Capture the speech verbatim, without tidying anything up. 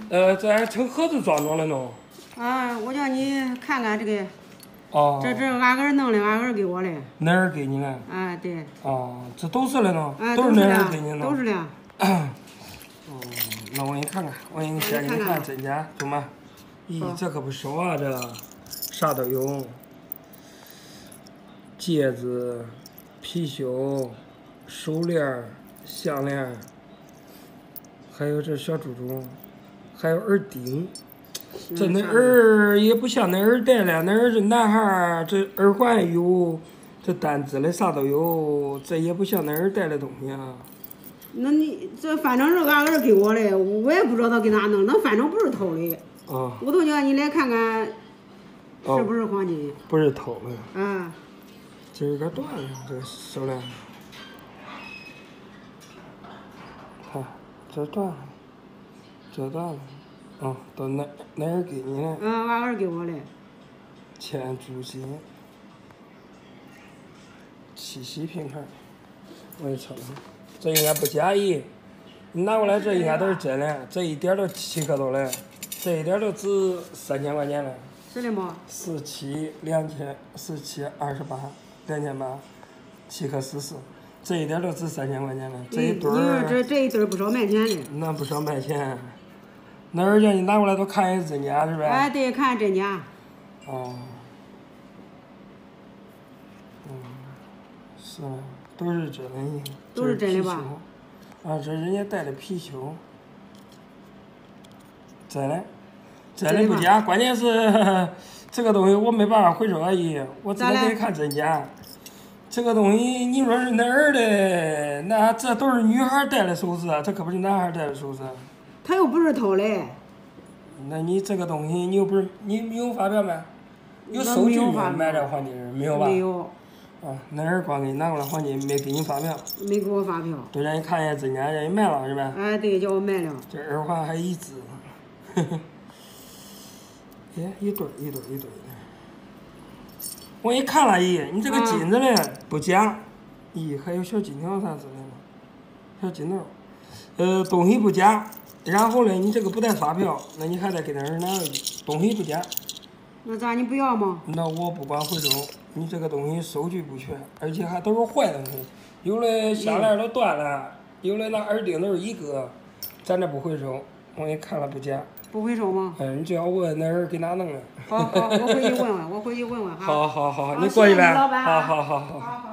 呃，这还成盒子装装了呢。 啊，我叫你看看这个。 哦。 这这俺儿弄的，俺儿给我的。 恁儿给你的？ 啊，对。 哦，这都是了呢。 啊， 都是恁儿给你的。 都是的。 哦，那我给你看看，我给你先给你看真假，懂吗？咦，这可不少啊，这啥都有，戒指、貔貅、手链、项链，还有这小珠珠，还有耳钉。这恁儿也不像恁儿戴了，恁儿这男孩儿这耳环有，这单只的啥都有，这也不像恁儿戴的东西啊。 那你这反正是俺儿给我的，我也不知道他给哪弄，那反正不是偷的。 啊。 我都叫你来看看，是不是黄金？ 不是偷的。 啊。 这有点断了，这个手链。看，这断了，这断了。哦，都哪哪儿给你的？ 嗯，俺儿给我的。 千珠金，七喜拼盘，我给你瞅瞅，这应该不假意。你拿过来，这应该都是真的，这一点都七克多嘞，这一点都值三千块钱嘞。 是的吗？ 十七两千，十七二十八，两千八，七克四十，这一点都值三千块钱嘞。这一对儿。 这这一对不少卖钱的。 那不少卖钱。那儿叫你拿过来都看一真假是吧？ 哎，对，看真假。 哦。嗯，是，都是真的。 都是真的吧？ 啊，这人家戴的貔貅。真的，真的不假。关键是这个东西我没办法回收而已，我只能给你看真假。这个东西你说是恁儿的，那这都是女孩戴的首饰，这可不是男孩戴的首饰。 他又不是偷的。 那你这个东西，你又不是你你有发票没？有收据没？买这黄金没有吧？ 没有。 啊，恁儿光给你拿过来黄金，没给你发票。 没给我发票。 都让你看一下真假，让你卖了是吧？ 哎，对，叫我卖了。 这耳环还一只，呵呵。哎，一对一对一对的。我给你看了一眼，你这个金子嘞不假，咦，还有小金条啥之类的，小金条，呃，东西不假。然后呢，你这个不带发票，那你还得给那人拿东西不假。 那咋你不要吗？ 那我不管回收，你这个东西收据不全，而且还都是坏东西，有的项链都断了，有的那耳钉都是一个，咱这不回收，我给你看了不假。 不回收吗？ 嗯，你只要问那人给哪弄的。 好好，我回去问问，我回去问问哈。 好好好，你过去呗。 好， 好好好好。